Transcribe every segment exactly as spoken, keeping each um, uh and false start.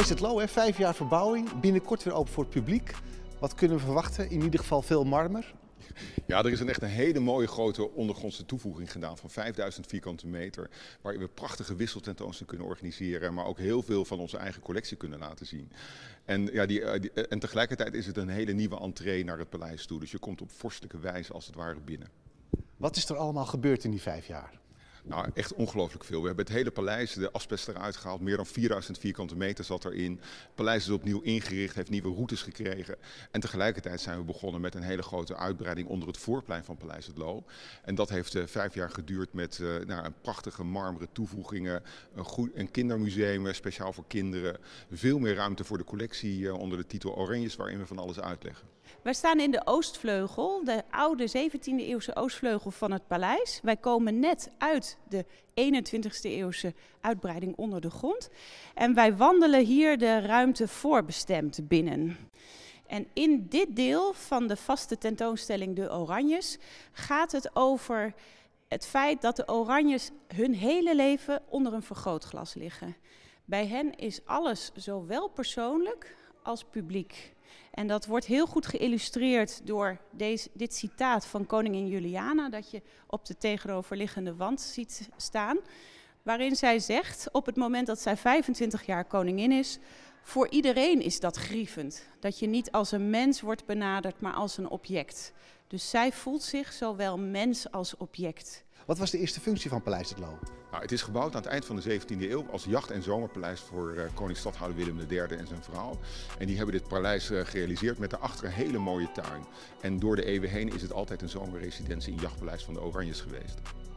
Paleis Het Loo, hè, vijf jaar verbouwing, binnenkort weer open voor het publiek. Wat kunnen we verwachten? In ieder geval veel marmer. Ja, er is een echt een hele mooie grote ondergrondse toevoeging gedaan van vijfduizend vierkante meter. Waar we prachtige wisseltentoonstellingen kunnen organiseren, maar ook heel veel van onze eigen collectie kunnen laten zien. En, ja, die, die, en tegelijkertijd is het een hele nieuwe entree naar het paleis toe. Dus je komt op vorstelijke wijze als het ware binnen. Wat is er allemaal gebeurd in die vijf jaar? Nou, echt ongelooflijk veel. We hebben het hele paleis, de asbest eruit gehaald. Meer dan vierduizend vierkante meter zat erin. Het paleis is opnieuw ingericht, heeft nieuwe routes gekregen. En tegelijkertijd zijn we begonnen met een hele grote uitbreiding onder het voorplein van Paleis Het Loo. En dat heeft uh, vijf jaar geduurd met uh, nou, een prachtige marmeren toevoegingen. Een, goed, een kindermuseum, speciaal voor kinderen. Veel meer ruimte voor de collectie uh, onder de titel Oranjes, waarin we van alles uitleggen. Wij staan in de Oostvleugel, de oude zeventiende eeuwse Oostvleugel van het paleis. Wij komen net uit de eenentwintigste eeuwse uitbreiding onder de grond. En wij wandelen hier de ruimte voorbestemd binnen. En in dit deel van de vaste tentoonstelling De Oranjes gaat het over het feit dat de Oranjes hun hele leven onder een vergrootglas liggen. Bij hen is alles zowel persoonlijk als publiek. En dat wordt heel goed geïllustreerd door deze, dit citaat van koningin Juliana, dat je op de tegenoverliggende wand ziet staan. Waarin zij zegt, op het moment dat zij vijfentwintig jaar koningin is, voor iedereen is dat grievend. Dat je niet als een mens wordt benaderd, maar als een object. Dus zij voelt zich zowel mens als object. Wat was de eerste functie van Paleis Het Loo? Nou, het is gebouwd aan het eind van de zeventiende eeuw als jacht- en zomerpaleis voor uh, koning stadhouder Willem de derde en zijn vrouw. En die hebben dit paleis uh, gerealiseerd met daarachter een hele mooie tuin. En door de eeuwen heen is het altijd een zomerresidentie in jachtpaleis van de Oranjes geweest.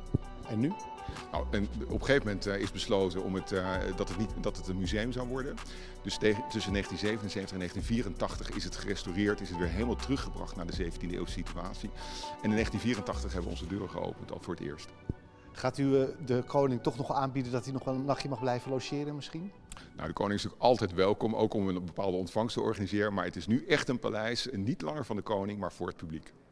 En nu? Nou, en op een gegeven moment uh, is besloten om het, uh, dat, het niet, dat het een museum zou worden. Dus tegen, tussen negentien zevenenzeventig en negentien vierentachtig is het gerestaureerd, is het weer helemaal teruggebracht naar de zeventiende eeuwse situatie. En in negentien vierentachtig hebben we onze deuren geopend, al voor het eerst. Gaat u uh, de koning toch nog aanbieden dat hij nog wel een nachtje mag blijven logeren misschien? Nou, de koning is natuurlijk altijd welkom, ook om een bepaalde ontvangst te organiseren. Maar het is nu echt een paleis, niet langer van de koning, maar voor het publiek.